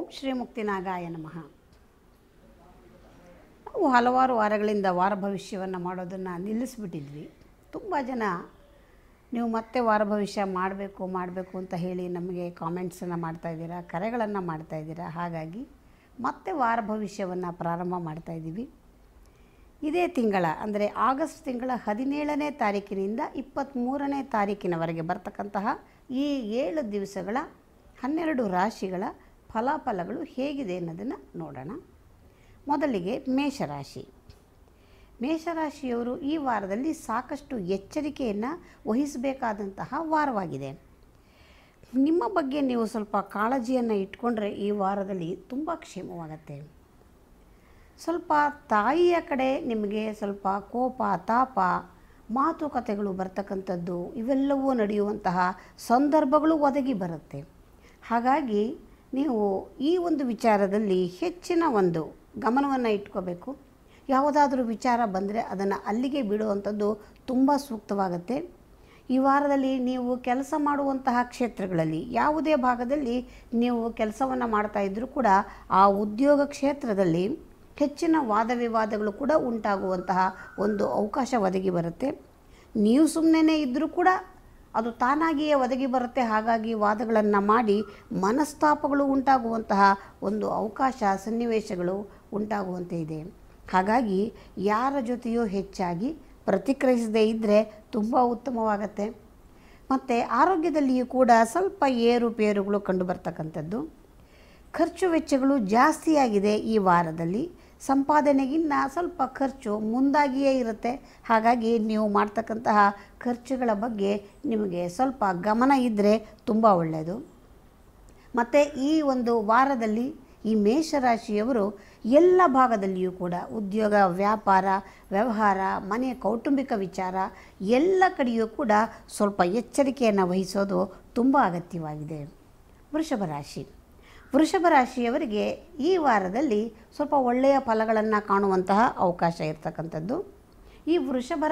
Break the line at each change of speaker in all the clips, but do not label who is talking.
ಶ್ರೀ ಮುಕ್ತಿನಾಗಾಯ ನಮಃ. ನಾವು ಹಲವಾರು ವಾರಗಳಿಂದ ವಾರ ಭವಿಷ್ಯವನ್ನು ಮಾಡೋದನ್ನು ನಿಲ್ಲಿಸಿಬಿಟ್ಟಿದ್ವಿ. ತುಂಬ ಜನ ನೀವು ಮತ್ತೆ ವಾರ ಭವಿಷ್ಯ ಮಾಡಬೇಕು ಅಂತ ಹೇಳಿ ನಮಗೆ ಕಾಮೆಂಟ್ಸನ್ನು ಮಾಡ್ತಾಯಿದ್ದೀರಾ, ಕರೆಗಳನ್ನು ಮಾಡ್ತಾಯಿದ್ದೀರಾ. ಹಾಗಾಗಿ ಮತ್ತೆ ವಾರ ಭವಿಷ್ಯವನ್ನು ಪ್ರಾರಂಭ ಮಾಡ್ತಾಯಿದ್ದೀವಿ. ಇದೇ ತಿಂಗಳ ಅಂದರೆ ಆಗಸ್ಟ್ ತಿಂಗಳ 17ನೇ ತಾರೀಕಿನಿಂದ 23ನೇ ತಾರೀಕಿನವರೆಗೆ ಬರ್ತಕ್ಕಂತಹ ಈ 7 ದಿವಸಗಳ 12 ರಾಶಿಗಳ ಫಲಾಫಲಗಳು ಹೇಗಿದೆ ಅನ್ನೋದನ್ನು ನೋಡೋಣ. ಮೊದಲಿಗೆ ಮೇಷರಾಶಿ. ಮೇಷರಾಶಿಯವರು ಈ ವಾರದಲ್ಲಿ ಸಾಕಷ್ಟು ಎಚ್ಚರಿಕೆಯನ್ನು ವಹಿಸಬೇಕಾದಂತಹ ವಾರವಾಗಿದೆ. ನಿಮ್ಮ ಬಗ್ಗೆ ನೀವು ಸ್ವಲ್ಪ ಕಾಳಜಿಯನ್ನು ಇಟ್ಕೊಂಡ್ರೆ ಈ ವಾರದಲ್ಲಿ ತುಂಬ ಕ್ಷೇಮವಾಗುತ್ತೆ. ಸ್ವಲ್ಪ ತಾಯಿಯ ಕಡೆ ನಿಮಗೆ ಸ್ವಲ್ಪ ಕೋಪ, ತಾಪ, ಮಾತುಕತೆಗಳು ಬರ್ತಕ್ಕಂಥದ್ದು ಇವೆಲ್ಲವೂ ನಡೆಯುವಂತಹ ಸಂದರ್ಭಗಳು ಒದಗಿ ಬರುತ್ತೆ. ಹಾಗಾಗಿ ನೀವು ಈ ಒಂದು ವಿಚಾರದಲ್ಲಿ ಹೆಚ್ಚಿನ ಒಂದು ಗಮನವನ್ನು ಇಟ್ಕೋಬೇಕು. ಯಾವುದಾದ್ರೂ ವಿಚಾರ ಬಂದರೆ ಅದನ್ನು ಅಲ್ಲಿಗೆ ಬಿಡುವಂಥದ್ದು ತುಂಬ ಸೂಕ್ತವಾಗುತ್ತೆ. ಈ ವಾರದಲ್ಲಿ ನೀವು ಕೆಲಸ ಮಾಡುವಂತಹ ಕ್ಷೇತ್ರಗಳಲ್ಲಿ ಯಾವುದೇ ಭಾಗದಲ್ಲಿ ನೀವು ಕೆಲಸವನ್ನು ಮಾಡ್ತಾಯಿದ್ರೂ ಕೂಡ ಆ ಉದ್ಯೋಗ ಕ್ಷೇತ್ರದಲ್ಲಿ ಹೆಚ್ಚಿನ ವಾದ ವಿವಾದಗಳು ಕೂಡ ಉಂಟಾಗುವಂತಹ ಒಂದು ಅವಕಾಶ ಒದಗಿ ಬರುತ್ತೆ. ನೀವು ಸುಮ್ಮನೆ ಇದ್ದರೂ ಕೂಡ ಅದು ತಾನಾಗಿಯೇ ಒದಗಿ ಬರುತ್ತೆ. ಹಾಗಾಗಿ ವಾದಗಳನ್ನು ಮಾಡಿ ಮನಸ್ತಾಪಗಳು ಉಂಟಾಗುವಂತಹ ಒಂದು ಅವಕಾಶ, ಸನ್ನಿವೇಶಗಳು ಉಂಟಾಗುವಂತೆ ಇದೆ. ಹಾಗಾಗಿ ಯಾರ ಜೊತೆಯೂ ಹೆಚ್ಚಾಗಿ ಪ್ರತಿಕ್ರಿಯಿಸದೇ ಇದ್ದರೆ ತುಂಬ ಉತ್ತಮವಾಗತ್ತೆ. ಮತ್ತು ಆರೋಗ್ಯದಲ್ಲಿಯೂ ಕೂಡ ಸ್ವಲ್ಪ ಏರುಪೇರುಗಳು ಕಂಡುಬರ್ತಕ್ಕಂಥದ್ದು. ಖರ್ಚು ವೆಚ್ಚಗಳು ಜಾಸ್ತಿಯಾಗಿದೆ ಈ ವಾರದಲ್ಲಿ. ಸಂಪಾದನೆಗಿನ್ನ ಸ್ವಲ್ಪ ಖರ್ಚು ಮುಂದಾಗಿಯೇ ಇರುತ್ತೆ. ಹಾಗಾಗಿ ನೀವು ಮಾಡ್ತಕ್ಕಂತಹ ಖರ್ಚುಗಳ ಬಗ್ಗೆ ನಿಮಗೆ ಸ್ವಲ್ಪ ಗಮನ ಇದ್ದರೆ ತುಂಬ ಒಳ್ಳೆಯದು. ಮತ್ತು ಈ ಒಂದು ವಾರದಲ್ಲಿ ಈ ಮೇಷರಾಶಿಯವರು ಎಲ್ಲ ಭಾಗದಲ್ಲಿಯೂ ಕೂಡ ಉದ್ಯೋಗ, ವ್ಯಾಪಾರ, ವ್ಯವಹಾರ, ಮನೆಯ ಕೌಟುಂಬಿಕ ವಿಚಾರ ಎಲ್ಲ ಕಡೆಯೂ ಕೂಡ ಸ್ವಲ್ಪ ಎಚ್ಚರಿಕೆಯನ್ನು ವಹಿಸೋದು ತುಂಬ ಅಗತ್ಯವಾಗಿದೆ. ವೃಷಭ ರಾಶಿ. ವೃಷಭ ರಾಶಿಯವರಿಗೆ ಈ ವಾರದಲ್ಲಿ ಸ್ವಲ್ಪ ಒಳ್ಳೆಯ ಫಲಗಳನ್ನು ಕಾಣುವಂತಹ ಅವಕಾಶ ಇರ್ತಕ್ಕಂಥದ್ದು. ಈ ವೃಷಭ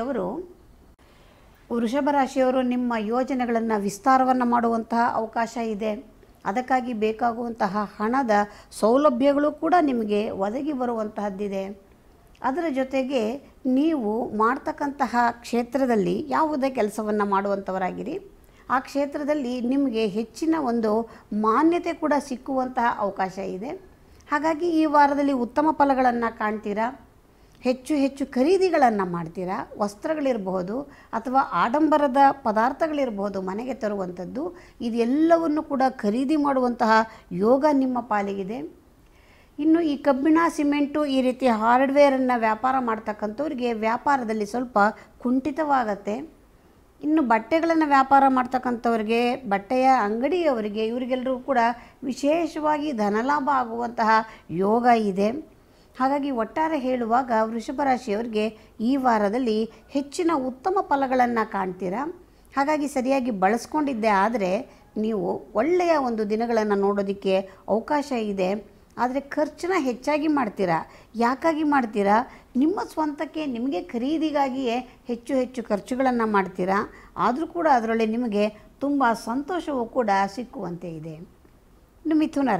ರಾಶಿಯವರು ನಿಮ್ಮ ಯೋಜನೆಗಳನ್ನು ವಿಸ್ತಾರವನ್ನು ಮಾಡುವಂತಹ ಅವಕಾಶ ಇದೆ. ಅದಕ್ಕಾಗಿ ಬೇಕಾಗುವಂತಹ ಹಣದ ಸೌಲಭ್ಯಗಳು ಕೂಡ ನಿಮಗೆ ಒದಗಿ ಬರುವಂತಹದ್ದಿದೆ. ಅದರ ಜೊತೆಗೆ ನೀವು ಮಾಡ್ತಕ್ಕಂತಹ ಕ್ಷೇತ್ರದಲ್ಲಿ ಯಾವುದೇ ಕೆಲಸವನ್ನು ಮಾಡುವಂಥವರಾಗಿರಿ, ಆ ಕ್ಷೇತ್ರದಲ್ಲಿ ನಿಮಗೆ ಹೆಚ್ಚಿನ ಒಂದು ಮಾನ್ಯತೆ ಕೂಡ ಸಿಕ್ಕುವಂತಹ ಅವಕಾಶ ಇದೆ. ಹಾಗಾಗಿ ಈ ವಾರದಲ್ಲಿ ಉತ್ತಮ ಫಲಗಳನ್ನು ಕಾಣ್ತೀರಾ. ಹೆಚ್ಚು ಖರೀದಿಗಳನ್ನು ಮಾಡ್ತೀರಾ. ವಸ್ತ್ರಗಳಿರಬಹುದು ಅಥವಾ ಆಡಂಬರದ ಪದಾರ್ಥಗಳಿರಬಹುದು, ಮನೆಗೆ ತರುವಂಥದ್ದು, ಇದೆಲ್ಲವನ್ನು ಕೂಡ ಖರೀದಿ ಮಾಡುವಂತಹ ಯೋಗ ನಿಮ್ಮ ಪಾಲಿಗಿದೆ. ಇನ್ನು ಈ ಕಬ್ಬಿಣ, ಸಿಮೆಂಟು ಈ ರೀತಿ ಹಾರ್ಡ್ವೇರನ್ನು ವ್ಯಾಪಾರ ಮಾಡ್ತಕ್ಕಂಥವ್ರಿಗೆ ವ್ಯಾಪಾರದಲ್ಲಿ ಸ್ವಲ್ಪ ಕುಂಠಿತವಾಗತ್ತೆ. ಇನ್ನು ಬಟ್ಟೆಗಳನ್ನು ವ್ಯಾಪಾರ ಮಾಡ್ತಕ್ಕಂಥವ್ರಿಗೆ, ಬಟ್ಟೆಯ ಅಂಗಡಿಯವರಿಗೆ, ಇವರಿಗೆಲ್ಲರೂ ಕೂಡ ವಿಶೇಷವಾಗಿ ಧನಲಾಭ ಆಗುವಂತಹ ಯೋಗ ಇದೆ. ಹಾಗಾಗಿ ಒಟ್ಟಾರೆ ಹೇಳುವಾಗ ವೃಷಭ ರಾಶಿಯವರಿಗೆ ಈ ವಾರದಲ್ಲಿ ಹೆಚ್ಚಿನ ಉತ್ತಮ ಫಲಗಳನ್ನು ಕಾಣ್ತೀರಾ. ಹಾಗಾಗಿ ಸರಿಯಾಗಿ ಬಳಸ್ಕೊಂಡಿದ್ದೆ ಆದರೆ ನೀವು ಒಳ್ಳೆಯ ಒಂದು ದಿನಗಳನ್ನು ನೋಡೋದಕ್ಕೆ ಅವಕಾಶ ಇದೆ. ಆದರೆ ಖರ್ಚನ್ನ ಹೆಚ್ಚಾಗಿ ಮಾಡ್ತೀರಾ. ಯಾಕಾಗಿ ಮಾಡ್ತೀರಾ? ನಿಮ್ಮ ಸ್ವಂತಕ್ಕೆ, ನಿಮಗೆ ಖರೀದಿಗಾಗಿಯೇ ಹೆಚ್ಚು ಖರ್ಚುಗಳನ್ನು ಮಾಡ್ತೀರಾ. ಆದರೂ ಕೂಡ ಅದರಲ್ಲಿ ನಿಮಗೆ ತುಂಬ ಸಂತೋಷವೂ ಕೂಡ ಸಿಕ್ಕುವಂತೆ ಇದೆ. ಇನ್ನು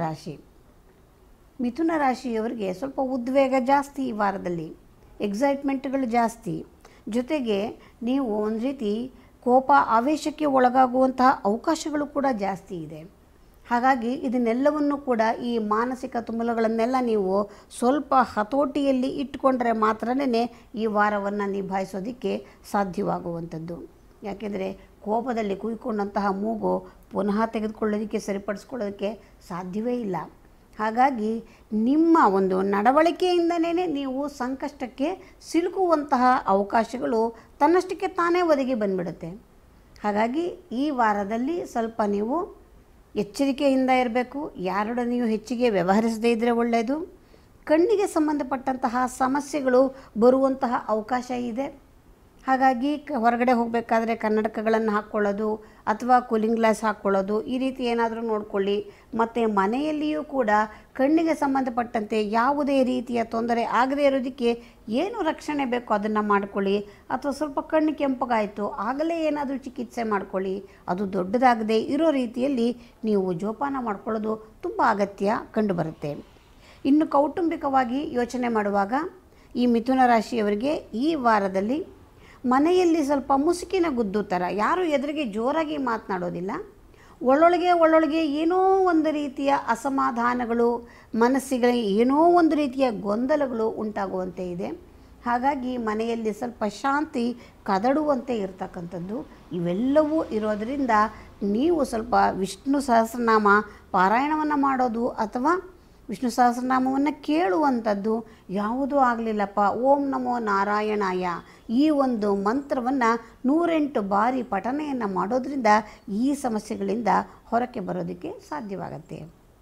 ಮಿಥುನ ರಾಶಿಯವರಿಗೆ ಸ್ವಲ್ಪ ಉದ್ವೇಗ ಜಾಸ್ತಿ ಈ ವಾರದಲ್ಲಿ, ಎಕ್ಸೈಟ್ಮೆಂಟ್ಗಳು ಜಾಸ್ತಿ. ಜೊತೆಗೆ ನೀವು ಒಂದು ರೀತಿ ಕೋಪ, ಆವೇಶಕ್ಕೆ ಒಳಗಾಗುವಂತಹ ಅವಕಾಶಗಳು ಕೂಡ ಜಾಸ್ತಿ ಇದೆ. ಹಾಗಾಗಿ ಇದನ್ನೆಲ್ಲವನ್ನು ಕೂಡ, ಈ ಮಾನಸಿಕ ತುಮುಲಗಳನ್ನೆಲ್ಲ ನೀವು ಸ್ವಲ್ಪ ಹತೋಟಿಯಲ್ಲಿ ಇಟ್ಟುಕೊಂಡ್ರೆ ಮಾತ್ರನೇ ಈ ವಾರವನ್ನು ನಿಭಾಯಿಸೋದಕ್ಕೆ ಸಾಧ್ಯವಾಗುವಂಥದ್ದು. ಯಾಕೆಂದರೆ ಕೋಪದಲ್ಲಿ ಕುಯ್ಕೊಂಡಂತಹ ಮೂಗು ಪುನಃ ತೆಗೆದುಕೊಳ್ಳೋದಕ್ಕೆ, ಸರಿಪಡಿಸ್ಕೊಳ್ಳೋದಕ್ಕೆ ಸಾಧ್ಯವೇ ಇಲ್ಲ. ಹಾಗಾಗಿ ನಿಮ್ಮ ಒಂದು ನಡವಳಿಕೆಯಿಂದನೇ ನೀವು ಸಂಕಷ್ಟಕ್ಕೆ ಸಿಲುಕುವಂತಹ ಅವಕಾಶಗಳು ತನ್ನಷ್ಟಕ್ಕೆ ತಾನೇ ಒದಗಿ ಬಂದ್ಬಿಡುತ್ತೆ. ಹಾಗಾಗಿ ಈ ವಾರದಲ್ಲಿ ಸ್ವಲ್ಪ ನೀವು ಎಚ್ಚರಿಕೆಯಿಂದ ಇರಬೇಕು. ಯಾರೊಡನೆಯೂ ಹೆಚ್ಚಿಗೆ ವ್ಯವಹರಿಸದೇ ಇದ್ದರೆ ಒಳ್ಳೆಯದು. ಕಣ್ಣಿಗೆ ಸಂಬಂಧಪಟ್ಟಂತಹ ಸಮಸ್ಯೆಗಳು ಬರುವಂತಹ ಅವಕಾಶ ಇದೆ. ಹಾಗಾಗಿ ಹೊರಗಡೆ ಹೋಗಬೇಕಾದ್ರೆ ಕನ್ನಡಕಗಳನ್ನು ಹಾಕ್ಕೊಳ್ಳೋದು ಅಥವಾ ಕೂಲಿಂಗ್ ಗ್ಲಾಸ್ ಹಾಕ್ಕೊಳ್ಳೋದು ಈ ರೀತಿ ಏನಾದರೂ ನೋಡಿಕೊಳ್ಳಿ. ಮತ್ತು ಮನೆಯಲ್ಲಿಯೂ ಕೂಡ ಕಣ್ಣಿಗೆ ಸಂಬಂಧಪಟ್ಟಂತೆ ಯಾವುದೇ ರೀತಿಯ ತೊಂದರೆ ಆಗದೇ ಇರೋದಕ್ಕೆ ಏನು ರಕ್ಷಣೆ ಬೇಕೋ ಅದನ್ನು ಮಾಡಿಕೊಳ್ಳಿ. ಅಥವಾ ಸ್ವಲ್ಪ ಕಣ್ಣು ಕೆಂಪಗಾಯಿತು ಆಗಲೇ ಏನಾದರೂ ಚಿಕಿತ್ಸೆ ಮಾಡಿಕೊಳ್ಳಿ. ಅದು ದೊಡ್ಡದಾಗದೇ ಇರೋ ರೀತಿಯಲ್ಲಿ ನೀವು ಜೋಪಾನ ಮಾಡಿಕೊಳ್ಳೋದು ತುಂಬ ಅಗತ್ಯ ಕಂಡುಬರುತ್ತೆ. ಇನ್ನು ಕೌಟುಂಬಿಕವಾಗಿ ಯೋಚನೆ ಮಾಡುವಾಗ ಈ ಮಿಥುನ ರಾಶಿಯವರಿಗೆ ಈ ವಾರದಲ್ಲಿ ಮನೆಯಲ್ಲಿ ಸ್ವಲ್ಪ ಮುಸುಕಿನ ಗುದ್ದು ಥರ, ಯಾರು ಎದುರಿಗೆ ಜೋರಾಗಿ ಮಾತನಾಡೋದಿಲ್ಲ, ಒಳ್ಳೊಳಗೆ ಏನೋ ಒಂದು ರೀತಿಯ ಅಸಮಾಧಾನಗಳು, ಮನಸ್ಸಿಗೆ ಏನೋ ಒಂದು ರೀತಿಯ ಗೊಂದಲಗಳು ಉಂಟಾಗುವಂತೆ ಇದೆ. ಹಾಗಾಗಿ ಮನೆಯಲ್ಲಿ ಸ್ವಲ್ಪ ಶಾಂತಿ ಕದಡುವಂತೆ ಇರತಕ್ಕಂಥದ್ದು ಇವೆಲ್ಲವೂ ಇರೋದರಿಂದ ನೀವು ಸ್ವಲ್ಪ ವಿಷ್ಣು ಸಹಸ್ರನಾಮ ಪಾರಾಯಣವನ್ನು ಮಾಡೋದು ಅಥವಾ ವಿಷ್ಣು ಸಹಸ್ರನಾಮವನ್ನು ಕೇಳುವಂಥದ್ದು ಯಾವುದೂ ಆಗಲಿಲ್ಲಪ್ಪ, ಓಂ ನಮೋ ನಾರಾಯಣಾಯ ಈ ಒಂದು ಮಂತ್ರವನ್ನು 108 ಬಾರಿ ಪಠನೆಯನ್ನು ಮಾಡೋದ್ರಿಂದ ಈ ಸಮಸ್ಯೆಗಳಿಂದ ಹೊರಕ್ಕೆ ಬರೋದಕ್ಕೆ ಸಾಧ್ಯವಾಗುತ್ತೆ.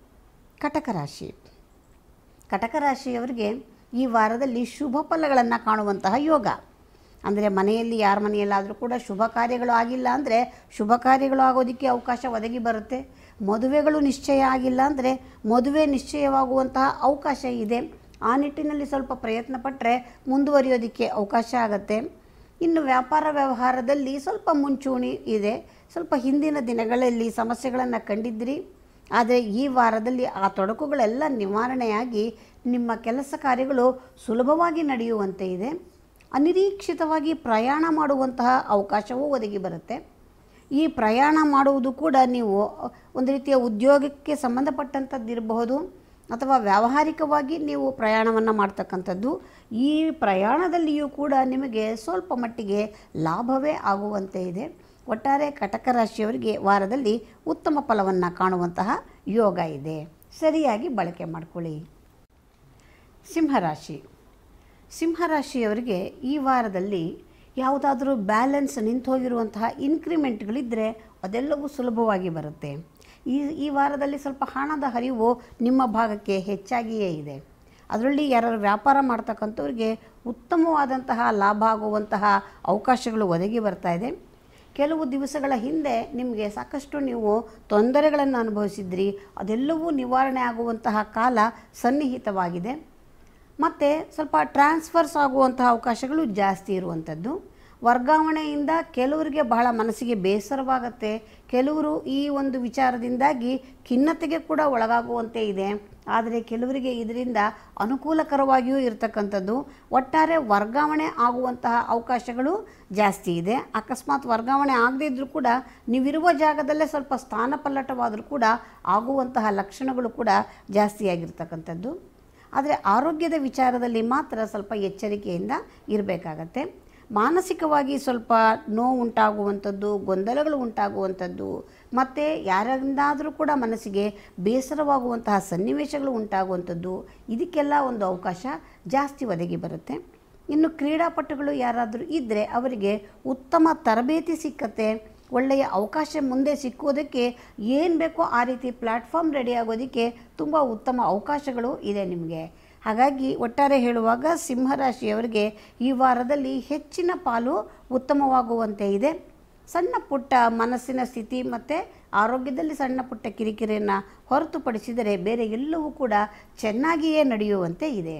ಕಟಕ ರಾಶಿಯವರಿಗೆ ಈ ವಾರದಲ್ಲಿ ಶುಭ ಫಲಗಳನ್ನು ಕಾಣುವಂತಹ ಯೋಗ. ಅಂದರೆ ಮನೆಯಲ್ಲಿ ಯಾರ ಮನೆಯಲ್ಲಾದರೂ ಕೂಡ ಶುಭ ಕಾರ್ಯಗಳು ಆಗಿಲ್ಲ ಅಂದರೆ ಶುಭ ಕಾರ್ಯಗಳು ಆಗೋದಕ್ಕೆ ಅವಕಾಶ ಒದಗಿ ಬರುತ್ತೆ. ಮದುವೆಗಳು ನಿಶ್ಚಯ ಆಗಿಲ್ಲ ಅಂದರೆ ಮದುವೆ ನಿಶ್ಚಯವಾಗುವಂತಹ ಅವಕಾಶ ಇದೆ. ಆ ನಿಟ್ಟಿನಲ್ಲಿ ಸ್ವಲ್ಪ ಪ್ರಯತ್ನ ಪಟ್ಟರೆ ಮುಂದುವರಿಯೋದಕ್ಕೆ ಅವಕಾಶ ಆಗುತ್ತೆ. ಇನ್ನು ವ್ಯಾಪಾರ ವ್ಯವಹಾರದಲ್ಲಿ ಸ್ವಲ್ಪ ಮುಂಚೂಣಿ ಇದೆ. ಸ್ವಲ್ಪ ಹಿಂದಿನ ದಿನಗಳಲ್ಲಿ ಸಮಸ್ಯೆಗಳನ್ನು ಕಂಡಿದ್ದಿರಿ, ಆದರೆ ಈ ವಾರದಲ್ಲಿ ಆ ತೊಡಕುಗಳೆಲ್ಲ ನಿವಾರಣೆಯಾಗಿ ನಿಮ್ಮ ಕೆಲಸ ಕಾರ್ಯಗಳು ಸುಲಭವಾಗಿ ನಡೆಯುವಂತೆ ಇದೆ. ಅನಿರೀಕ್ಷಿತವಾಗಿ ಪ್ರಯಾಣ ಮಾಡುವಂತಹ ಅವಕಾಶವೂ ಒದಗಿ ಬರುತ್ತೆ. ಈ ಪ್ರಯಾಣ ಮಾಡುವುದು ಕೂಡ ನೀವು ಒಂದು ರೀತಿಯ ಉದ್ಯೋಗಕ್ಕೆ ಸಂಬಂಧಪಟ್ಟಂಥದ್ದಿರಬಹುದು ಅಥವಾ ವ್ಯಾವಹಾರಿಕವಾಗಿ ನೀವು ಪ್ರಯಾಣವನ್ನು ಮಾಡ್ತಕ್ಕಂಥದ್ದು. ಈ ಪ್ರಯಾಣದಲ್ಲಿಯೂ ಕೂಡ ನಿಮಗೆ ಸ್ವಲ್ಪ ಮಟ್ಟಿಗೆ ಲಾಭವೇ ಆಗುವಂತೆ ಇದೆ. ಒಟ್ಟಾರೆ ಕಟಕ ರಾಶಿಯವರಿಗೆ ವಾರದಲ್ಲಿ ಉತ್ತಮ ಫಲವನ್ನು ಕಾಣುವಂತಹ ಯೋಗ ಇದೆ. ಸರಿಯಾಗಿ ಬಳಕೆ ಮಾಡಿಕೊಳ್ಳಿ. ಸಿಂಹರಾಶಿಯವರಿಗೆ ಈ ವಾರದಲ್ಲಿ ಯಾವುದಾದ್ರೂ ಬ್ಯಾಲೆನ್ಸ್ ನಿಂತು ಹೋಗಿರುವಂತಹ ಇನ್ಕ್ರಿಮೆಂಟ್ಗಳಿದ್ದರೆ ಅದೆಲ್ಲವೂ ಸುಲಭವಾಗಿ ಬರುತ್ತೆ. ಈ ವಾರದಲ್ಲಿ ಸ್ವಲ್ಪ ಹಣದ ಹರಿವು ನಿಮ್ಮ ಭಾಗಕ್ಕೆ ಹೆಚ್ಚಾಗಿಯೇ ಇದೆ. ಅದರಲ್ಲಿ ಯಾರು ವ್ಯಾಪಾರ ಮಾಡ್ತಕ್ಕಂಥವ್ರಿಗೆ ಉತ್ತಮವಾದಂತಹ ಲಾಭ ಆಗುವಂತಹ ಅವಕಾಶಗಳು ಒದಗಿ ಬರ್ತಾ ಇದೆ. ಕೆಲವು ದಿವಸಗಳ ಹಿಂದೆ ನಿಮಗೆ ಸಾಕಷ್ಟು ನೀವು ತೊಂದರೆಗಳನ್ನು ಅನುಭವಿಸಿದ್ರಿ, ಅದೆಲ್ಲವೂ ನಿವಾರಣೆ ಆಗುವಂತಹ ಕಾಲ ಸನ್ನಿಹಿತವಾಗಿದೆ. ಮತ್ತು ಸ್ವಲ್ಪ ಟ್ರಾನ್ಸ್ಫರ್ಸ್ ಆಗುವಂತಹ ಅವಕಾಶಗಳು ಜಾಸ್ತಿ ಇರುವಂಥದ್ದು. ವರ್ಗಾವಣೆಯಿಂದ ಕೆಲವರಿಗೆ ಬಹಳ ಮನಸ್ಸಿಗೆ ಬೇಸರವಾಗುತ್ತೆ. ಕೆಲವರು ಈ ಒಂದು ವಿಚಾರದಿಂದಾಗಿ ಖಿನ್ನತೆಗೆ ಕೂಡ ಒಳಗಾಗುವಂತೆ ಇದೆ. ಆದರೆ ಕೆಲವರಿಗೆ ಇದರಿಂದ ಅನುಕೂಲಕರವಾಗಿಯೂ ಇರತಕ್ಕಂಥದ್ದು. ಒಟ್ಟಾರೆ ವರ್ಗಾವಣೆ ಆಗುವಂತಹ ಅವಕಾಶಗಳು ಜಾಸ್ತಿ ಇದೆ. ಅಕಸ್ಮಾತ್ ವರ್ಗಾವಣೆ ಆಗದೇ ಇದ್ದರೂ ಕೂಡ ನೀವಿರುವ ಜಾಗದಲ್ಲೇ ಸ್ವಲ್ಪ ಸ್ಥಾನಪಲ್ಲಟವಾದರೂ ಕೂಡ ಆಗುವಂತಹ ಲಕ್ಷಣಗಳು ಕೂಡ ಜಾಸ್ತಿಯಾಗಿರ್ತಕ್ಕಂಥದ್ದು. ಆದರೆ ಆರೋಗ್ಯದ ವಿಚಾರದಲ್ಲಿ ಮಾತ್ರ ಸ್ವಲ್ಪ ಎಚ್ಚರಿಕೆಯಿಂದ ಇರಬೇಕಾಗತ್ತೆ. ಮಾನಸಿಕವಾಗಿ ಸ್ವಲ್ಪ ನೋವು ಉಂಟಾಗುವಂಥದ್ದು, ಗೊಂದಲಗಳು ಉಂಟಾಗುವಂಥದ್ದು ಮತ್ತು ಯಾರಿಂದಾದರೂ ಕೂಡ ಮನಸ್ಸಿಗೆ ಬೇಸರವಾಗುವಂತಹ ಸನ್ನಿವೇಶಗಳು ಉಂಟಾಗುವಂಥದ್ದು, ಇದಕ್ಕೆಲ್ಲ ಒಂದು ಅವಕಾಶ ಜಾಸ್ತಿ ಒದಗಿ ಬರುತ್ತೆ. ಇನ್ನು ಕ್ರೀಡಾಪಟುಗಳು ಯಾರಾದರೂ ಇದ್ದರೆ ಅವರಿಗೆ ಉತ್ತಮ ತರಬೇತಿ ಸಿಕ್ಕತ್ತೆ. ಒಳ್ಳೆಯ ಅವಕಾಶ ಮುಂದೆ ಸಿಕ್ಕುವುದಕ್ಕೆ ಏನು ಬೇಕೋ ಆ ರೀತಿ ಪ್ಲ್ಯಾಟ್ಫಾರ್ಮ್ ರೆಡಿ ಆಗೋದಕ್ಕೆ ತುಂಬ ಉತ್ತಮ ಅವಕಾಶಗಳು ಇದೆ ನಿಮಗೆ. ಹಾಗಾಗಿ ಒಟ್ಟಾರೆ ಹೇಳುವಾಗ ಸಿಂಹರಾಶಿಯವರಿಗೆ ಈ ವಾರದಲ್ಲಿ ಹೆಚ್ಚಿನ ಪಾಲು ಉತ್ತಮವಾಗುವಂತೆ ಇದೆ. ಸಣ್ಣ ಪುಟ್ಟ ಮನಸ್ಸಿನ ಸ್ಥಿತಿ ಮತ್ತು ಆರೋಗ್ಯದಲ್ಲಿ ಸಣ್ಣ ಪುಟ್ಟ ಕಿರಿಕಿರಿಯನ್ನು ಹೊರತುಪಡಿಸಿದರೆ ಬೇರೆ ಎಲ್ಲವೂ ಕೂಡ ಚೆನ್ನಾಗಿಯೇ ನಡೆಯುವಂತೆ ಇದೆ.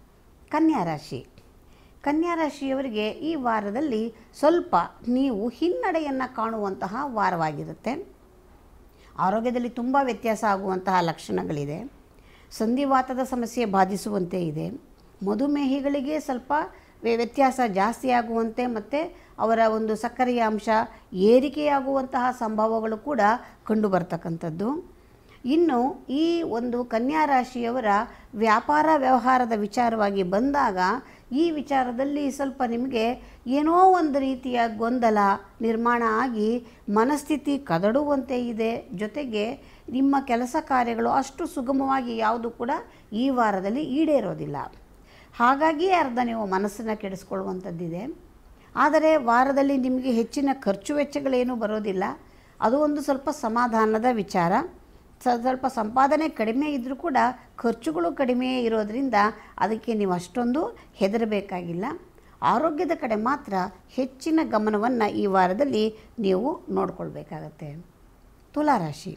ಕನ್ಯಾ ರಾಶಿಯವರಿಗೆ ಈ ವಾರದಲ್ಲಿ ಸ್ವಲ್ಪ ನೀವು ಹಿನ್ನಡೆಯನ್ನು ಕಾಣುವಂತಹ ವಾರವಾಗಿರುತ್ತೆ. ಆರೋಗ್ಯದಲ್ಲಿ ತುಂಬ ವ್ಯತ್ಯಾಸ ಆಗುವಂತಹ ಲಕ್ಷಣಗಳಿದೆ. ಸಂಧಿವಾತದ ಸಮಸ್ಯೆ ಬಾಧಿಸುವಂತೆ ಇದೆ. ಮಧುಮೇಹಿಗಳಿಗೆ ಸ್ವಲ್ಪ ವ್ಯತ್ಯಾಸ ಜಾಸ್ತಿ ಆಗುವಂತೆ ಮತ್ತು ಅವರ ಒಂದು ಸಕ್ಕರೆಯ ಅಂಶ ಏರಿಕೆಯಾಗುವಂತಹ ಸಂಭವಗಳು ಕೂಡ ಕಂಡುಬರ್ತಕ್ಕಂಥದ್ದು. ಇನ್ನು ಈ ಒಂದು ಕನ್ಯಾ ರಾಶಿಯವರ ವ್ಯಾಪಾರ ವ್ಯವಹಾರದ ವಿಚಾರವಾಗಿ ಬಂದಾಗ ಈ ವಿಚಾರದಲ್ಲಿ ಸ್ವಲ್ಪ ನಿಮಗೆ ಏನೋ ಒಂದು ರೀತಿಯ ಗೊಂದಲ ನಿರ್ಮಾಣ ಆಗಿ ಮನಸ್ಥಿತಿ ಕದಡುವಂತೆ ಇದೆ. ಜೊತೆಗೆ ನಿಮ್ಮ ಕೆಲಸ ಕಾರ್ಯಗಳು ಅಷ್ಟು ಸುಗಮವಾಗಿ ಯಾವುದು ಕೂಡ ಈ ವಾರದಲ್ಲಿ ಈಡೇರೋದಿಲ್ಲ. ಹಾಗಾಗಿ ಅರ್ಧ ನೀವು ಮನಸ್ಸನ್ನು ಕೆಡಿಸ್ಕೊಳ್ಳುವಂಥದ್ದಿದೆ. ಆದರೆ ವಾರದಲ್ಲಿ ನಿಮಗೆ ಹೆಚ್ಚಿನ ಖರ್ಚು ವೆಚ್ಚಗಳೇನೂ ಬರೋದಿಲ್ಲ. ಅದು ಒಂದು ಸ್ವಲ್ಪ ಸಮಾಧಾನದ ವಿಚಾರ. ಸ್ವಲ್ಪ ಸಂಪಾದನೆ ಕಡಿಮೆ ಇದ್ದರೂ ಕೂಡ ಖರ್ಚುಗಳು ಕಡಿಮೆ ಇರೋದರಿಂದ ಅದಕ್ಕೆ ನೀವು ಅಷ್ಟೊಂದು ಹೆದರಬೇಕಾಗಿಲ್ಲ. ಆರೋಗ್ಯದ ಕಡೆ ಮಾತ್ರ ಹೆಚ್ಚಿನ ಗಮನವನ್ನು ಈ ವಾರದಲ್ಲಿ ನೀವು ನೋಡಿಕೊಳ್ಬೇಕಾಗತ್ತೆ. ತುಲಾರಾಶಿ.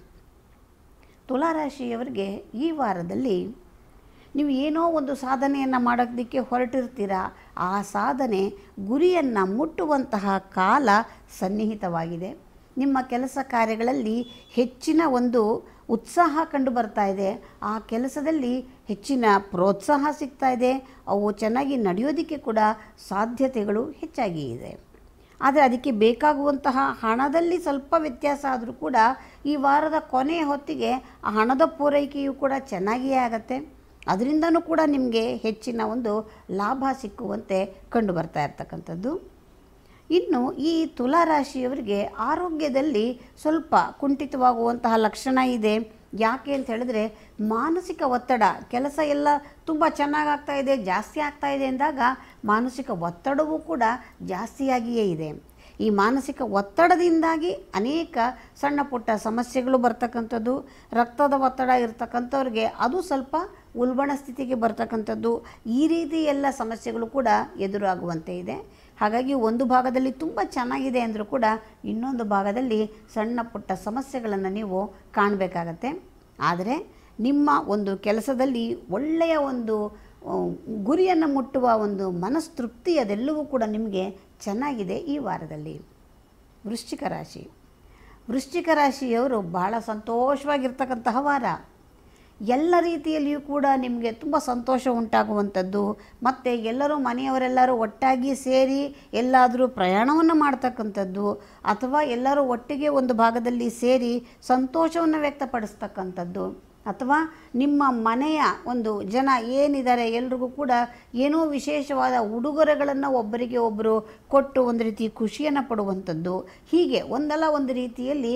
ತುಲಾರಾಶಿಯವರಿಗೆ ಈ ವಾರದಲ್ಲಿ ನೀವು ಏನೋ ಒಂದು ಸಾಧನೆಯನ್ನು ಮಾಡೋದಕ್ಕೆ ಹೊರಟಿರ್ತೀರ. ಆ ಸಾಧನೆ ಗುರಿಯನ್ನು ಮುಟ್ಟುವಂತಹ ಕಾಲ ಸನ್ನಿಹಿತವಾಗಿದೆ. ನಿಮ್ಮ ಕೆಲಸ ಕಾರ್ಯಗಳಲ್ಲಿ ಹೆಚ್ಚಿನ ಒಂದು ಉತ್ಸಾಹ ಕಂಡು ಬರ್ತಾ ಇದೆ. ಆ ಕೆಲಸದಲ್ಲಿ ಹೆಚ್ಚಿನ ಪ್ರೋತ್ಸಾಹ ಸಿಗ್ತಾ ಇದೆ. ಅವು ಚೆನ್ನಾಗಿ ನಡೆಯೋದಕ್ಕೆ ಕೂಡ ಸಾಧ್ಯತೆಗಳು ಹೆಚ್ಚಾಗಿ ಇದೆ. ಆದರೆ ಅದಕ್ಕೆ ಬೇಕಾಗುವಂತಹ ಹಣದಲ್ಲಿ ಸ್ವಲ್ಪ ವ್ಯತ್ಯಾಸ ಆದರೂ ಕೂಡ ಈ ವಾರದ ಕೊನೆಯ ಹೊತ್ತಿಗೆ ಆ ಹಣದ ಪೂರೈಕೆಯೂ ಕೂಡ ಚೆನ್ನಾಗಿಯೇ ಆಗತ್ತೆ. ಅದರಿಂದನೂ ಕೂಡ ನಿಮಗೆ ಹೆಚ್ಚಿನ ಒಂದು ಲಾಭ ಸಿಕ್ಕುವಂತೆ ಕಂಡು ಬರ್ತಾ ಇರ್ತಕ್ಕಂಥದ್ದು. ಇನ್ನು ಈ ತುಲಾರಾಶಿಯವರಿಗೆ ಆರೋಗ್ಯದಲ್ಲಿ ಸ್ವಲ್ಪ ಕುಂಠಿತವಾಗುವಂತಹ ಲಕ್ಷಣ ಇದೆ. ಯಾಕೆ ಅಂತ ಹೇಳಿದ್ರೆ, ಮಾನಸಿಕ ಒತ್ತಡ, ಕೆಲಸ ಎಲ್ಲ ತುಂಬ ಚೆನ್ನಾಗಾಗ್ತಾ ಇದೆ, ಜಾಸ್ತಿ ಆಗ್ತಾ ಇದೆ ಅಂದಾಗ ಮಾನಸಿಕ ಒತ್ತಡವೂ ಕೂಡ ಜಾಸ್ತಿಯಾಗಿಯೇ ಇದೆ. ಈ ಮಾನಸಿಕ ಒತ್ತಡದಿಂದಾಗಿ ಅನೇಕ ಸಣ್ಣ ಪುಟ್ಟ ಸಮಸ್ಯೆಗಳು ಬರ್ತಕ್ಕಂಥದ್ದು. ರಕ್ತದ ಒತ್ತಡ ಇರ್ತಕ್ಕಂಥವ್ರಿಗೆ ಅದು ಸ್ವಲ್ಪ ಉಲ್ಬಣ ಸ್ಥಿತಿಗೆ ಬರ್ತಕ್ಕಂಥದ್ದು. ಈ ರೀತಿ ಎಲ್ಲ ಸಮಸ್ಯೆಗಳು ಕೂಡ ಎದುರಾಗುವಂತೆ ಇದೆ. ಹಾಗಾಗಿ ಒಂದು ಭಾಗದಲ್ಲಿ ತುಂಬ ಚೆನ್ನಾಗಿದೆ ಅಂದರೂ ಕೂಡ ಇನ್ನೊಂದು ಭಾಗದಲ್ಲಿ ಸಣ್ಣ ಪುಟ್ಟ ಸಮಸ್ಯೆಗಳನ್ನು ನೀವು ಕಾಣಬೇಕಾಗತ್ತೆ. ಆದರೆ ನಿಮ್ಮ ಒಂದು ಕೆಲಸದಲ್ಲಿ ಒಳ್ಳೆಯ ಒಂದು ಗುರಿಯನ್ನು ಮುಟ್ಟುವ ಒಂದು ಮನಸ್ತೃಪ್ತಿ ಅದೆಲ್ಲವೂ ಕೂಡ ನಿಮಗೆ ಚೆನ್ನಾಗಿದೆ ಈ ವಾರದಲ್ಲಿ. ವೃಶ್ಚಿಕ ರಾಶಿ. ವೃಶ್ಚಿಕ ರಾಶಿಯವರು ಬಹಳ ಸಂತೋಷವಾಗಿರ್ತಕ್ಕಂತಹ ವಾರ. ಎಲ್ಲ ರೀತಿಯಲ್ಲಿಯೂ ಕೂಡ ನಿಮಗೆ ತುಂಬ ಸಂತೋಷ ಉಂಟಾಗುವಂಥದ್ದು. ಮತ್ತು ಎಲ್ಲರೂ ಮನೆಯವರೆಲ್ಲರೂ ಒಟ್ಟಾಗಿ ಸೇರಿ ಎಲ್ಲಾದರೂ ಪ್ರಯಾಣವನ್ನು ಮಾಡ್ತಕ್ಕಂಥದ್ದು, ಅಥವಾ ಎಲ್ಲರೂ ಒಟ್ಟಿಗೆ ಒಂದು ಭಾಗದಲ್ಲಿ ಸೇರಿ ಸಂತೋಷವನ್ನು ವ್ಯಕ್ತಪಡಿಸ್ತಕ್ಕಂಥದ್ದು, ಅಥವಾ ನಿಮ್ಮ ಮನೆಯ ಒಂದು ಜನ ಏನಿದ್ದಾರೆ ಎಲ್ರಿಗೂ ಕೂಡ ಏನೋ ವಿಶೇಷವಾದ ಉಡುಗೊರೆಗಳನ್ನು ಒಬ್ಬರಿಗೆ ಒಬ್ಬರು ಕೊಟ್ಟು ಒಂದು ರೀತಿ ಖುಷಿಯನ್ನು ಪಡುವಂಥದ್ದು. ಹೀಗೆ ಒಂದಲ್ಲ ಒಂದು ರೀತಿಯಲ್ಲಿ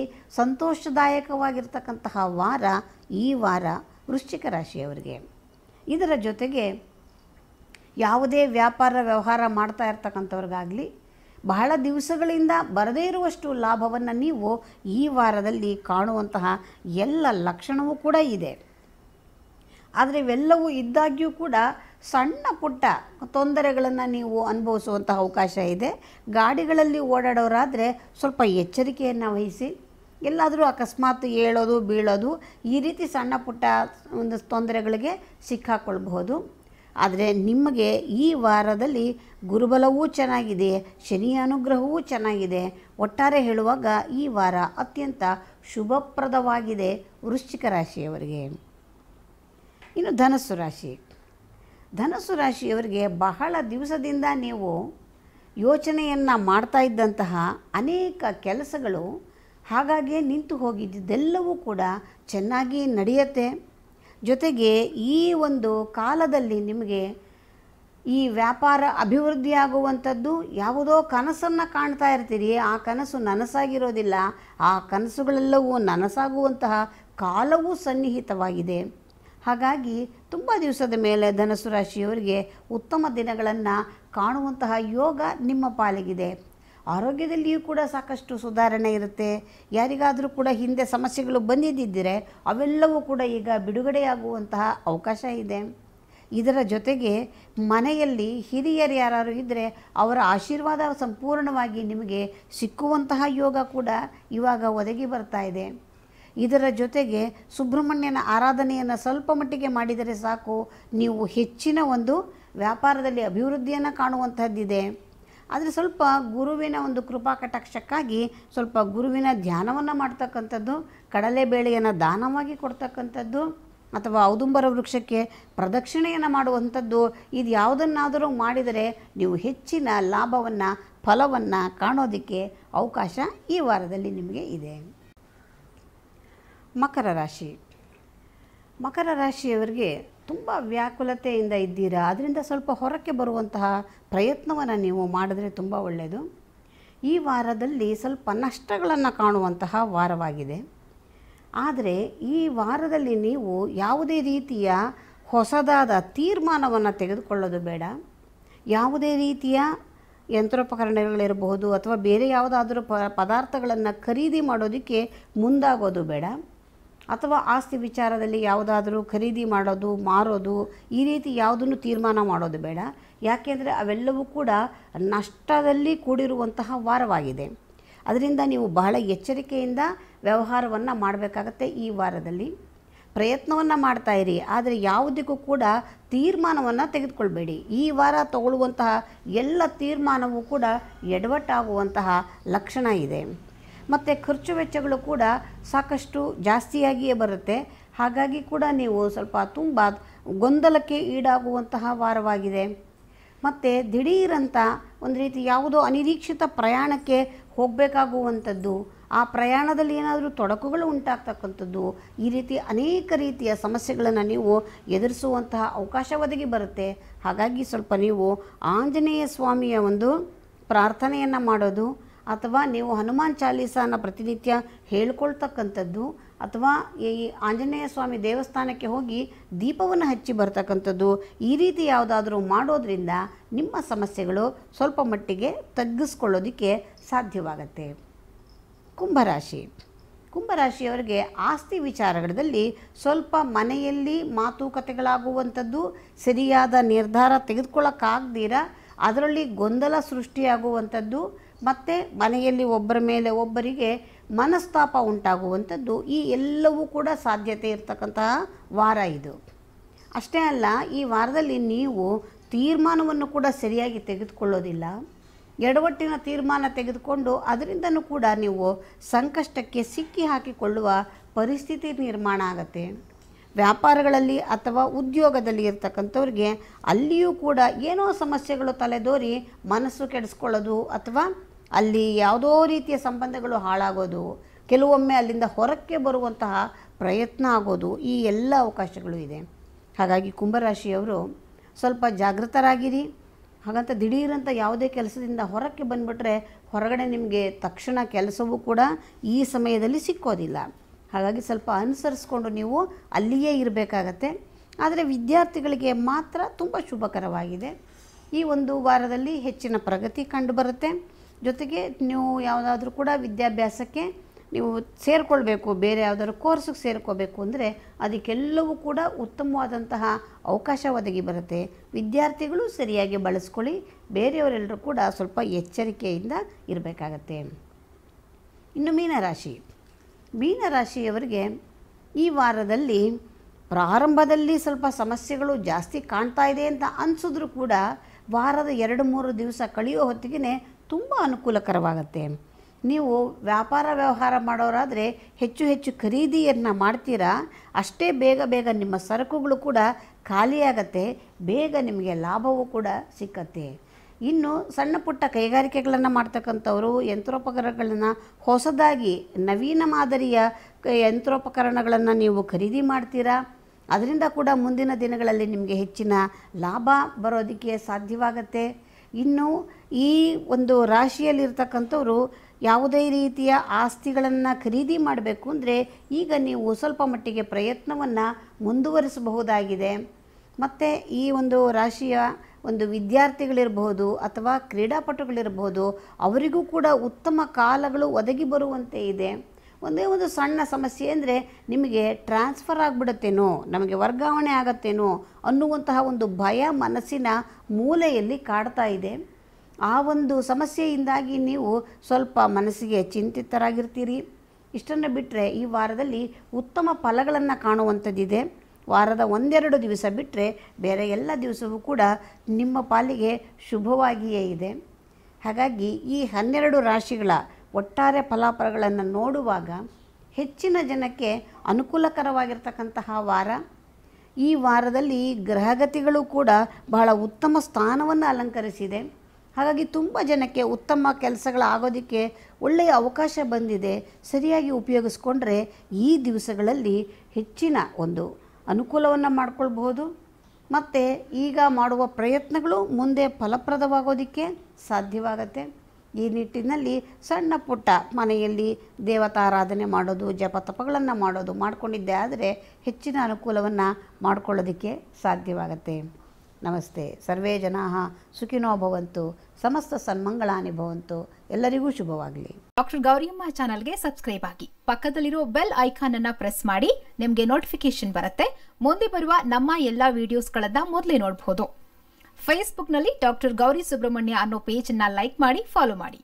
ಸಂತೋಷದಾಯಕವಾಗಿರ್ತಕ್ಕಂತಹ ವಾರ ಈ ವಾರ ವೃಶ್ಚಿಕ ರಾಶಿಯವರಿಗೆ. ಇದರ ಜೊತೆಗೆ ಯಾವುದೇ ವ್ಯಾಪಾರ ವ್ಯವಹಾರ ಮಾಡ್ತಾ ಇರ್ತಕ್ಕಂಥವ್ರಿಗಾಗಲಿ ಬಹಳ ದಿವಸಗಳಿಂದ ಬರದೇ ಇರುವಷ್ಟು ಲಾಭವನ್ನು ನೀವು ಈ ವಾರದಲ್ಲಿ ಕಾಣುವಂತಹ ಎಲ್ಲ ಲಕ್ಷಣವೂ ಕೂಡ ಇದೆ. ಆದರೆ ಇವೆಲ್ಲವೂ ಇದ್ದಾಗ್ಯೂ ಕೂಡ ಸಣ್ಣ ಪುಟ್ಟ ತೊಂದರೆಗಳನ್ನು ನೀವು ಅನುಭವಿಸುವಂತಹ ಅವಕಾಶ ಇದೆ. ಗಾಡಿಗಳಲ್ಲಿ ಓಡಾಡೋರಾದರೆ ಸ್ವಲ್ಪ ಎಚ್ಚರಿಕೆಯನ್ನು ವಹಿಸಿ. ಎಲ್ಲಾದರೂ ಅಕಸ್ಮಾತ್ ಏಳೋದು ಬೀಳೋದು ಈ ರೀತಿ ಸಣ್ಣ ಪುಟ್ಟ ಒಂದು ತೊಂದರೆಗಳಿಗೆ ಸಿಕ್ಕಾಕೊಳ್ಬಹುದು. ಆದರೆ ನಿಮಗೆ ಈ ವಾರದಲ್ಲಿ ಗುರುಬಲವೂ ಚೆನ್ನಾಗಿದೆ, ಶನಿಯ ಅನುಗ್ರಹವೂ ಚೆನ್ನಾಗಿದೆ. ಒಟ್ಟಾರೆ ಹೇಳುವಾಗ ಈ ವಾರ ಅತ್ಯಂತ ಶುಭಪ್ರದವಾಗಿದೆ ವೃಶ್ಚಿಕ ರಾಶಿಯವರಿಗೆ. ಇನ್ನು ಧನಸ್ಸು ರಾಶಿ. ಧನಸ್ಸು ರಾಶಿಯವರಿಗೆ ಬಹಳ ದಿವಸದಿಂದ ನೀವು ಯೋಚನೆಯನ್ನು ಮಾಡ್ತಾ ಇದ್ದಂತಹ ಅನೇಕ ಕೆಲಸಗಳು ಹಾಗಾಗಿ ನಿಂತು ಹೋಗಿದ್ದೆಲ್ಲವೂ ಕೂಡ ಚೆನ್ನಾಗಿ ನಡೆಯುತ್ತೆ. ಜೊತೆಗೆ ಈ ಒಂದು ಕಾಲದಲ್ಲಿ ನಿಮಗೆ ಈ ವ್ಯಾಪಾರ ಅಭಿವೃದ್ಧಿಯಾಗುವಂಥದ್ದು, ಯಾವುದೋ ಕನಸನ್ನು ಕಾಣ್ತಾ ಇರ್ತೀರಿ, ಆ ಕನಸು ನನಸಾಗಿರೋದಿಲ್ಲ. ಆ ಕನಸುಗಳೆಲ್ಲವೂ ನನಸಾಗುವಂತಹ ಕಾಲವೂ ಸನ್ನಿಹಿತವಾಗಿದೆ. ಹಾಗಾಗಿ ತುಂಬ ದಿವಸದ ಮೇಲೆ ಧನಸ್ಸು ರಾಶಿಯವರಿಗೆ ಉತ್ತಮ ದಿನಗಳನ್ನು ಕಾಣುವಂತಹ ಯೋಗ ನಿಮ್ಮ ಪಾಲಿಗಿದೆ. ಆರೋಗ್ಯದಲ್ಲಿಯೂ ಕೂಡ ಸಾಕಷ್ಟು ಸುಧಾರಣೆ ಇರುತ್ತೆ. ಯಾರಿಗಾದರೂ ಕೂಡ ಹಿಂದೆ ಸಮಸ್ಯೆಗಳು ಬಂದಿದ್ದರೆ ಅವೆಲ್ಲವೂ ಕೂಡ ಈಗ ಬಿಡುಗಡೆಯಾಗುವಂತಹ ಅವಕಾಶ ಇದೆ. ಇದರ ಜೊತೆಗೆ ಮನೆಯಲ್ಲಿ ಹಿರಿಯರು ಯಾರು ಇದ್ದರೆ ಅವರ ಆಶೀರ್ವಾದ ಸಂಪೂರ್ಣವಾಗಿ ನಿಮಗೆ ಸಿಕ್ಕುವಂತಹ ಯೋಗ ಕೂಡ ಇವಾಗ ಒದಗಿ ಬರ್ತಾ ಇದೆ. ಇದರ ಜೊತೆಗೆ ಸುಬ್ರಹ್ಮಣ್ಯನ ಆರಾಧನೆಯನ್ನು ಸ್ವಲ್ಪ ಮಟ್ಟಿಗೆ ಮಾಡಿದರೆ ಸಾಕು, ನೀವು ಹೆಚ್ಚಿನ ಒಂದು ವ್ಯಾಪಾರದಲ್ಲಿ ಅಭಿವೃದ್ಧಿಯನ್ನು ಕಾಣುವಂಥದ್ದಿದೆ. ಆದರೆ ಸ್ವಲ್ಪ ಗುರುವಿನ ಒಂದು ಕೃಪಾ ಕಟಾಕ್ಷಕ್ಕಾಗಿ ಸ್ವಲ್ಪ ಗುರುವಿನ ಧ್ಯಾನವನ್ನು ಮಾಡ್ತಕ್ಕಂಥದ್ದು, ಕಡಲೆಬೇಳೆಯನ್ನು ದಾನವಾಗಿ ಕೊಡ್ತಕ್ಕಂಥದ್ದು, ಅಥವಾ ಔದುಂಬರ ವೃಕ್ಷಕ್ಕೆ ಪ್ರದಕ್ಷಿಣೆಯನ್ನು ಮಾಡುವಂಥದ್ದು, ಇದು ಯಾವುದನ್ನಾದರೂ ಮಾಡಿದರೆ ನೀವು ಹೆಚ್ಚಿನ ಲಾಭವನ್ನು ಫಲವನ್ನು ಕಾಣೋದಕ್ಕೆ ಅವಕಾಶ ಈ ವಾರದಲ್ಲಿ ನಿಮಗೆ ಇದೆ. ಮಕರ ರಾಶಿ. ಮಕರ ರಾಶಿಯವರಿಗೆ ತುಂಬ ವ್ಯಾಕುಲತೆಯಿಂದ ಇದ್ದೀರಾ. ಅದರಿಂದ ಸ್ವಲ್ಪ ಹೊರಕ್ಕೆ ಬರುವಂತಹ ಪ್ರಯತ್ನವನ್ನು ನೀವು ಮಾಡಿದ್ರೆ ತುಂಬ ಒಳ್ಳೆಯದು. ಈ ವಾರದಲ್ಲಿ ಸ್ವಲ್ಪ ನಷ್ಟಗಳನ್ನು ಕಾಣುವಂತಹ ವಾರವಾಗಿದೆ. ಆದರೆ ಈ ವಾರದಲ್ಲಿ ನೀವು ಯಾವುದೇ ರೀತಿಯ ಹೊಸದಾದ ತೀರ್ಮಾನವನ್ನು ತೆಗೆದುಕೊಳ್ಳೋದು ಬೇಡ. ಯಾವುದೇ ರೀತಿಯ ಯಂತ್ರೋಪಕರಣಗಳಿರಬಹುದು ಅಥವಾ ಬೇರೆ ಯಾವುದಾದ್ರೂ ಪದಾರ್ಥಗಳನ್ನು ಖರೀದಿ ಮಾಡೋದಕ್ಕೆ ಮುಂದಾಗೋದು ಬೇಡ. ಅಥವಾ ಆಸ್ತಿ ವಿಚಾರದಲ್ಲಿ ಯಾವುದಾದ್ರೂ ಖರೀದಿ ಮಾಡೋದು, ಮಾರೋದು, ಈ ರೀತಿ ಯಾವುದನ್ನು ತೀರ್ಮಾನ ಮಾಡೋದು ಬೇಡ. ಯಾಕೆಂದರೆ ಅವೆಲ್ಲವೂ ಕೂಡ ನಷ್ಟದಲ್ಲಿ ಕೂಡಿರುವಂತಹ ವಾರವಾಗಿದೆ. ಅದರಿಂದ ನೀವು ಬಹಳ ಎಚ್ಚರಿಕೆಯಿಂದ ವ್ಯವಹಾರವನ್ನು ಮಾಡಬೇಕಾಗತ್ತೆ. ಈ ವಾರದಲ್ಲಿ ಪ್ರಯತ್ನವನ್ನು ಮಾಡ್ತಾಯಿರಿ, ಆದರೆ ಯಾವುದಕ್ಕೂ ಕೂಡ ತೀರ್ಮಾನವನ್ನು ತೆಗೆದುಕೊಳ್ಬೇಡಿ. ಈ ವಾರ ತಗೊಳ್ಳುವಂತಹ ಎಲ್ಲ ತೀರ್ಮಾನವೂ ಕೂಡ ಎಡವಟ್ಟಾಗುವಂತಹ ಲಕ್ಷಣ ಇದೆ. ಮತ್ತು ಖರ್ಚು ವೆಚ್ಚಗಳು ಕೂಡ ಸಾಕಷ್ಟು ಜಾಸ್ತಿಯಾಗಿಯೇ ಬರುತ್ತೆ. ಹಾಗಾಗಿ ಕೂಡ ನೀವು ಸ್ವಲ್ಪ ತುಂಬ ಗೊಂದಲಕ್ಕೆ ಈಡಾಗುವಂತಹ ವಾರವಾಗಿದೆ. ಮತ್ತು ದಿಢೀರಂತ ಒಂದು ರೀತಿ ಯಾವುದೋ ಅನಿರೀಕ್ಷಿತ ಪ್ರಯಾಣಕ್ಕೆ ಹೋಗಬೇಕಾಗುವಂಥದ್ದು, ಆ ಪ್ರಯಾಣದಲ್ಲಿ ಏನಾದರೂ ತೊಡಕುಗಳು ಉಂಟಾಗ್ತಕ್ಕಂಥದ್ದು, ಈ ರೀತಿ ಅನೇಕ ರೀತಿಯ ಸಮಸ್ಯೆಗಳನ್ನು ನೀವು ಎದುರಿಸುವಂತಹ ಅವಕಾಶ ಒದಗಿ ಬರುತ್ತೆ. ಹಾಗಾಗಿ ಸ್ವಲ್ಪ ನೀವು ಆಂಜನೇಯ ಸ್ವಾಮಿಯ ಒಂದು ಪ್ರಾರ್ಥನೆಯನ್ನು ಮಾಡೋದು, ಅಥವಾ ನೀವು ಹನುಮಾನ್ ಚಾಲೀಸನ ಪ್ರತಿನಿತ್ಯ ಹೇಳ್ಕೊಳ್ತಕ್ಕಂಥದ್ದು, ಅಥವಾ ಈ ಆಂಜನೇಯ ಸ್ವಾಮಿ ದೇವಸ್ಥಾನಕ್ಕೆ ಹೋಗಿ ದೀಪವನ್ನು ಹಚ್ಚಿ ಬರ್ತಕ್ಕಂಥದ್ದು, ಈ ರೀತಿ ಯಾವುದಾದ್ರೂ ಮಾಡೋದ್ರಿಂದ ನಿಮ್ಮ ಸಮಸ್ಯೆಗಳು ಸ್ವಲ್ಪ ಮಟ್ಟಿಗೆ ತಗ್ಗಿಸ್ಕೊಳ್ಳೋದಕ್ಕೆ ಸಾಧ್ಯವಾಗತ್ತೆ. ಕುಂಭರಾಶಿಯವರಿಗೆ ಆಸ್ತಿ ವಿಚಾರಗಳಲ್ಲಿ ಸ್ವಲ್ಪ ಮನೆಯಲ್ಲಿ ಮಾತುಕತೆಗಳಾಗುವಂಥದ್ದು, ಸರಿಯಾದ ನಿರ್ಧಾರ ತೆಗೆದುಕೊಳ್ಳೋಕ್ಕಾಗ್ದಿರ ಅದರಲ್ಲಿ ಗೊಂದಲ ಸೃಷ್ಟಿಯಾಗುವಂಥದ್ದು, ಮತ್ತು ಮನೆಯಲ್ಲಿ ಒಬ್ಬರ ಮೇಲೆ ಒಬ್ಬರಿಗೆ ಮನಸ್ತಾಪ ಉಂಟಾಗುವಂಥದ್ದು, ಈ ಎಲ್ಲವೂ ಕೂಡ ಸಾಧ್ಯತೆ ಇರತಕ್ಕಂತಹ ವಾರ ಇದು. ಅಷ್ಟೇ ಅಲ್ಲ, ಈ ವಾರದಲ್ಲಿ ನೀವು ತೀರ್ಮಾನವನ್ನು ಕೂಡ ಸರಿಯಾಗಿ ತೆಗೆದುಕೊಳ್ಳೋದಿಲ್ಲ. ಎಡವಟ್ಟಿನ ತೀರ್ಮಾನ ತೆಗೆದುಕೊಂಡು ಅದರಿಂದನೂ ಕೂಡ ನೀವು ಸಂಕಷ್ಟಕ್ಕೆ ಸಿಕ್ಕಿ ಹಾಕಿಕೊಳ್ಳುವ ಪರಿಸ್ಥಿತಿ ನಿರ್ಮಾಣ ಆಗುತ್ತೆ. ವ್ಯಾಪಾರಗಳಲ್ಲಿ ಅಥವಾ ಉದ್ಯೋಗದಲ್ಲಿ ಇರ್ತಕ್ಕಂಥವ್ರಿಗೆ ಅಲ್ಲಿಯೂ ಕೂಡ ಏನೋ ಸಮಸ್ಯೆಗಳು ತಲೆದೋರಿ ಮನಸ್ಸು ಕೆಡಿಸ್ಕೊಳ್ಳೋದು, ಅಥವಾ ಅಲ್ಲಿ ಯಾವುದೋ ರೀತಿಯ ಸಂಬಂಧಗಳು ಹಾಳಾಗೋದು, ಕೆಲವೊಮ್ಮೆ ಅಲ್ಲಿಂದ ಹೊರಕ್ಕೆ ಬರುವಂತಹ ಪ್ರಯತ್ನ ಆಗೋದು, ಈ ಎಲ್ಲ ಅವಕಾಶಗಳು ಇದೆ. ಹಾಗಾಗಿ ಕುಂಭರಾಶಿಯವರು ಸ್ವಲ್ಪ ಜಾಗೃತರಾಗಿರಿ. ಹಾಗಂತ ದಿಢೀರಂತ ಯಾವುದೇ ಕೆಲಸದಿಂದ ಹೊರಕ್ಕೆ ಬಂದುಬಿಟ್ರೆ ಹೊರಗಡೆ ನಿಮಗೆ ತಕ್ಷಣ ಕೆಲಸವೂ ಕೂಡ ಈ ಸಮಯದಲ್ಲಿ ಸಿಕ್ಕೋದಿಲ್ಲ. ಹಾಗಾಗಿ ಸ್ವಲ್ಪ ಅನುಸರಿಸ್ಕೊಂಡು ನೀವು ಅಲ್ಲಿಯೇ ಇರಬೇಕಾಗತ್ತೆ. ಆದರೆ ವಿದ್ಯಾರ್ಥಿಗಳಿಗೆ ಮಾತ್ರ ತುಂಬ ಶುಭಕರವಾಗಿದೆ. ಈ ಒಂದು ವಾರದಲ್ಲಿ ಹೆಚ್ಚಿನ ಪ್ರಗತಿ ಕಂಡುಬರುತ್ತೆ. ಜೊತೆಗೆ ನೀವು ಯಾವುದಾದ್ರೂ ಕೂಡ ವಿದ್ಯಾಭ್ಯಾಸಕ್ಕೆ ನೀವು ಸೇರಿಕೊಳ್ಬೇಕು, ಬೇರೆ ಯಾವುದಾದ್ರೂ ಕೋರ್ಸಿಗೆ ಸೇರ್ಕೋಬೇಕು ಅಂದರೆ ಅದಕ್ಕೆಲ್ಲವೂ ಕೂಡ ಉತ್ತಮವಾದಂತಹ ಅವಕಾಶ ಒದಗಿ ಬರುತ್ತೆ. ವಿದ್ಯಾರ್ಥಿಗಳು ಸರಿಯಾಗಿ ಬಳಸ್ಕೊಳ್ಳಿ. ಬೇರೆಯವರೆಲ್ಲರೂ ಕೂಡ ಸ್ವಲ್ಪ ಎಚ್ಚರಿಕೆಯಿಂದ ಇರಬೇಕಾಗತ್ತೆ. ಇನ್ನು ಮೀನರಾಶಿಯವರಿಗೆ ಈ ವಾರದಲ್ಲಿ ಪ್ರಾರಂಭದಲ್ಲಿ ಸ್ವಲ್ಪ ಸಮಸ್ಯೆಗಳು ಜಾಸ್ತಿ ಕಾಣ್ತಾ ಇದೆ ಅಂತ ಅನಿಸಿದ್ರೂ ಕೂಡ ವಾರದ 2-3 ದಿವಸ ಕಳೆಯೋ ಹೊತ್ತಿಗೆ ತುಂಬ ಅನುಕೂಲಕರವಾಗುತ್ತೆ. ನೀವು ವ್ಯಾಪಾರ ವ್ಯವಹಾರ ಮಾಡೋರಾದರೆ ಹೆಚ್ಚು ಖರೀದಿಯನ್ನು ಮಾಡ್ತೀರಾ, ಅಷ್ಟೇ ಬೇಗ ನಿಮ್ಮ ಸರಕುಗಳು ಕೂಡ ಖಾಲಿಯಾಗತ್ತೆ, ಬೇಗ ನಿಮಗೆ ಲಾಭವೂ ಕೂಡ ಸಿಕ್ಕತ್ತೆ. ಇನ್ನು ಸಣ್ಣ ಪುಟ್ಟ ಕೈಗಾರಿಕೆಗಳನ್ನು ಮಾಡ್ತಕ್ಕಂಥವರು ಯಂತ್ರೋಪಕರಣಗಳನ್ನು ಹೊಸದಾಗಿ ನವೀನ ಮಾದರಿಯ ಯಂತ್ರೋಪಕರಣಗಳನ್ನು ನೀವು ಖರೀದಿ ಮಾಡ್ತೀರಾ, ಅದರಿಂದ ಕೂಡ ಮುಂದಿನ ದಿನಗಳಲ್ಲಿ ನಿಮಗೆ ಹೆಚ್ಚಿನ ಲಾಭ ಬರೋದಕ್ಕೆ ಸಾಧ್ಯವಾಗತ್ತೆ. ಇನ್ನು ಈ ಒಂದು ರಾಶಿಯಲ್ಲಿರ್ತಕ್ಕಂಥವರು ಯಾವುದೇ ರೀತಿಯ ಆಸ್ತಿಗಳನ್ನು ಖರೀದಿ ಮಾಡಬೇಕು ಅಂದರೆ ಈಗ ನೀವು ಸ್ವಲ್ಪ ಮಟ್ಟಿಗೆ ಪ್ರಯತ್ನವನ್ನು ಮುಂದುವರಿಸಬಹುದಾಗಿದೆ. ಮತ್ತು ಈ ಒಂದು ರಾಶಿಯ ಒಂದು ವಿದ್ಯಾರ್ಥಿಗಳಿರಬಹುದು ಅಥವಾ ಕ್ರೀಡಾಪಟುಗಳಿರಬಹುದು, ಅವರಿಗೂ ಕೂಡ ಉತ್ತಮ ಕಾಲಗಳು ಒದಗಿ ಬರುವಂತೆ ಇದೆ. ಒಂದೇ ಒಂದು ಸಣ್ಣ ಸಮಸ್ಯೆ ಅಂದರೆ ನಿಮಗೆ ಟ್ರಾನ್ಸ್ಫರ್ ಆಗಿಬಿಡುತ್ತೇನೋ, ನಮಗೆ ವರ್ಗಾವಣೆ ಆಗತ್ತೇನೋ ಅನ್ನುವಂತಹ ಒಂದು ಭಯ ಮನಸ್ಸಿನ ಮೂಲೆಯಲ್ಲಿ ಕಾಡ್ತಾ ಇದೆ. ಆ ಒಂದು ಸಮಸ್ಯೆಯಿಂದಾಗಿ ನೀವು ಸ್ವಲ್ಪ ಮನಸ್ಸಿಗೆ ಚಿಂತಿತರಾಗಿರ್ತೀರಿ. ಇಷ್ಟನ್ನು ಬಿಟ್ಟರೆ ಈ ವಾರದಲ್ಲಿ ಉತ್ತಮ ಫಲಗಳನ್ನು ಕಾಣುವಂಥದ್ದಿದೆ. ವಾರದ 1-2 ದಿವಸ ಬಿಟ್ಟರೆ ಬೇರೆ ಎಲ್ಲ ದಿವಸವೂ ಕೂಡ ನಿಮ್ಮ ಪಾಲಿಗೆ ಶುಭವಾಗಿಯೇ ಇದೆ. ಹಾಗಾಗಿ ಈ 12 ರಾಶಿಗಳ ಒಟ್ಟಾರೆ ಫಲಾಫಲಗಳನ್ನು ನೋಡುವಾಗ ಹೆಚ್ಚಿನ ಜನಕ್ಕೆ ಅನುಕೂಲಕರವಾಗಿರ್ತಕ್ಕಂತಹ ವಾರ. ಈ ವಾರದಲ್ಲಿ ಗ್ರಹಗತಿಗಳು ಕೂಡ ಬಹಳ ಉತ್ತಮ ಸ್ಥಾನವನ್ನು ಅಲಂಕರಿಸಿದೆ. ಹಾಗಾಗಿ ತುಂಬ ಜನಕ್ಕೆ ಉತ್ತಮ ಕೆಲಸಗಳಾಗೋದಕ್ಕೆ ಒಳ್ಳೆಯ ಅವಕಾಶ ಬಂದಿದೆ. ಸರಿಯಾಗಿ ಉಪಯೋಗಿಸ್ಕೊಂಡ್ರೆ ಈ ದಿವಸಗಳಲ್ಲಿ ಹೆಚ್ಚಿನ ಒಂದು ಅನುಕೂಲವನ್ನು ಮಾಡಿಕೊಳ್ಬಹುದು. ಮತ್ತು ಈಗ ಮಾಡುವ ಪ್ರಯತ್ನಗಳು ಮುಂದೆ ಫಲಪ್ರದವಾಗೋದಕ್ಕೆ ಸಾಧ್ಯವಾಗತ್ತೆ. ಈ ನಿಟ್ಟಿನಲ್ಲಿ ಸಣ್ಣ ಪುಟ್ಟ ಮನೆಯಲ್ಲಿ ದೇವತಾರಾಧನೆ ಮಾಡೋದು, ಜಪತಪಗಳನ್ನು ಮಾಡಿಕೊಂಡಿದ್ದೆ ಆದರೆ ಹೆಚ್ಚಿನ ಅನುಕೂಲವನ್ನು ಮಾಡಿಕೊಳ್ಳೋದಕ್ಕೆ ಸಾಧ್ಯವಾಗತ್ತೆ. ನಮಸ್ತೆ. ಸರ್ವೇ ಜನಾಃ ಸುಖಿನೋ ಭವಂತು, ಸಮಸ್ತ ಸನ್ಮಂಗಳಾನಿ ಭವಂತು. ಎಲ್ಲರಿಗೂ ಶುಭವಾಗಲಿ.
ಡಾಕ್ಟರ್ ಗೌರಿಯಮ್ಮ ಚಾನಲ್ಗೆ ಸಬ್ಸ್ಕ್ರೈಬ್ ಆಗಿ, ಪಕ್ಕದಲ್ಲಿರೋ ಬೆಲ್ ಐಕಾನ್ ಅನ್ನ ಪ್ರೆಸ್ ಮಾಡಿ, ನಿಮಗೆ ನೋಟಿಫಿಕೇಶನ್ ಬರುತ್ತೆ. ಮುಂದೆ ಬರುವ ನಮ್ಮ ಎಲ್ಲಾ ವಿಡಿಯೋಸ್ಗಳನ್ನ ಮೊದಲೇ ನೋಡಬಹುದು. ಫೇಸ್ಬುಕ್ನಲ್ಲಿ ಡಾಕ್ಟರ್ ಗೌರಿ ಸುಬ್ರಹ್ಮಣ್ಯ ಅನ್ನೋ ಪೇಜ್ ಅನ್ನ ಲೈಕ್ ಮಾಡಿ, ಫಾಲೋ ಮಾಡಿ.